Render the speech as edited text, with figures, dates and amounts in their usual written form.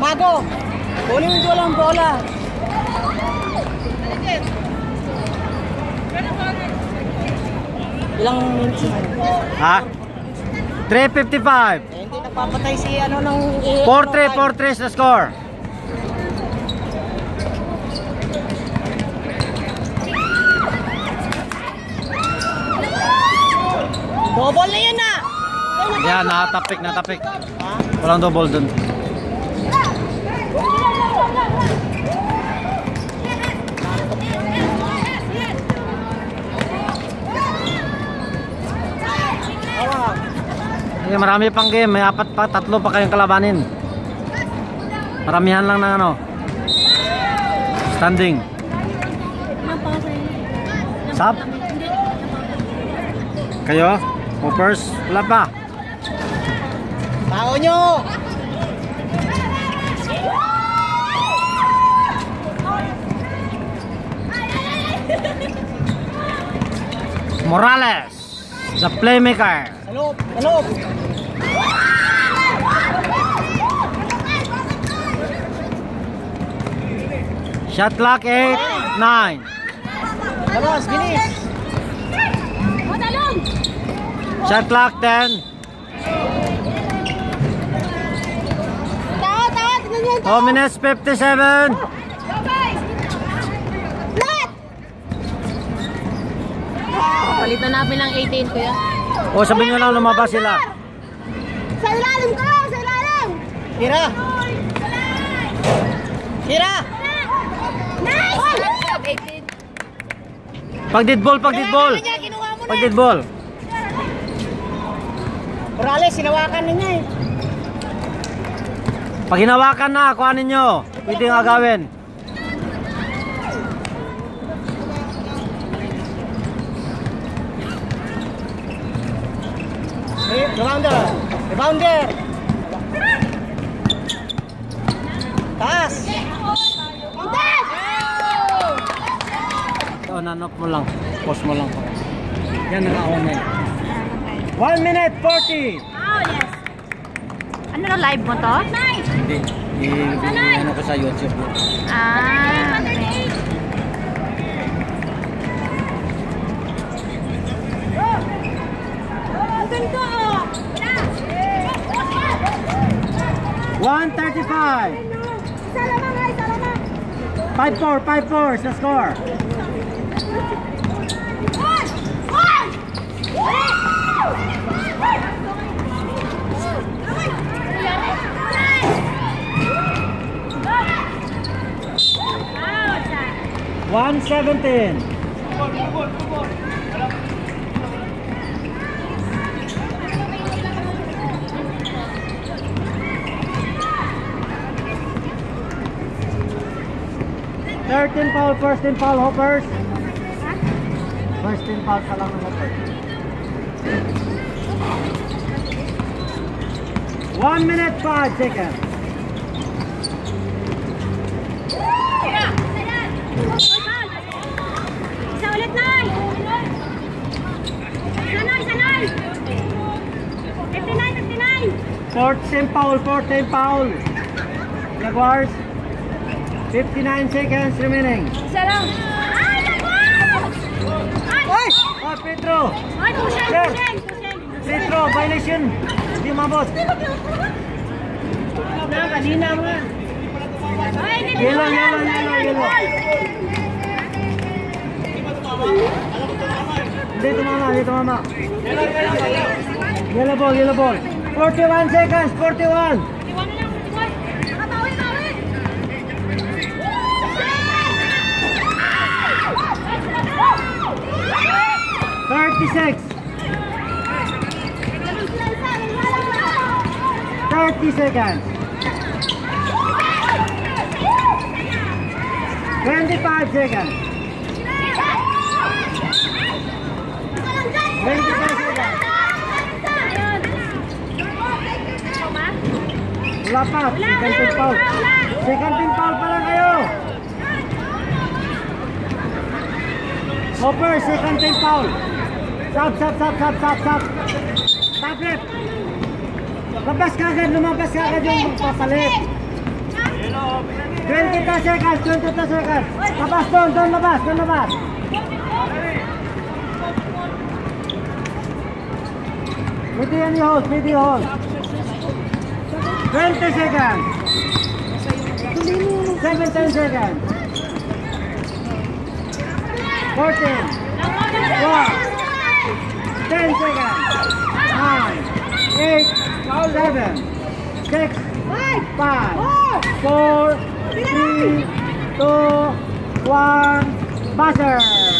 Bago. Kunin mo lang bola. Ilang minutes na? Ha? 3:55. Hindi nagpapatay si ano ng 4-3 na score. Double na yun na. Yan, natapik. Walang double dun. Marami pang game, may 3 pa kayong kalabanin. Maramihan lang ng ano. Standing. Sub? Kayo? Hoppers? Wala pa. Tao nyo. Morales, the playmaker. Hello. Shot clock 8, 9. Labas, bilis. Shot clock 10. 2 minutes 57. Palitan namin ng 18 ko yan. O sabihin nyo lang lumabas sila. Sa ilalim ko! Sa ilalim! Tira. Nice! 18. Pag dead ball. Morales, sinawakan niya eh. Pag hinawakan na, kuhanin nyo. Pwede nga gawin. Rebounder. Taas. So, nanok mo lang. Post mo lang. Yan, naka-on na. 1 minute 40. Oh, yes. Ano na live mo to? Hindi. Ano ko sa YouTube. Ah, okay. Ganito oh. 1:35. 5-4 sa score. One 17. Foul, first team foul, Hoppers. First team foul pa lang ng Hoppers. 1 minute 5 seconds. Isa ulit, Nay! Sanay! 59! 14 foul. Jaguars. 59 seconds remaining. Isa lang! Ay, Jaguars! Ay! Oh, Petro! Ay, Sir! Free throw, violation. Hindi mabot. Kanina mo nga. Yellow. Hindi tumama. Yellow ball. 41 seconds, 41. 36. 30 seconds. 25 seconds. 25 seconds. Wala pa. Second team foul pa lang kayo. Hopper, second team foul. Stop. Stop left. Lumabas ka agad yung magpapalit. 22 seconds, 22 seconds. Labas doon, labas. Medium hold. 20 seconds. 17 seconds. 14. 1. 10 seconds. 9. 8. 7. 6. 5. 4. 3. 2. 1. Buzzer.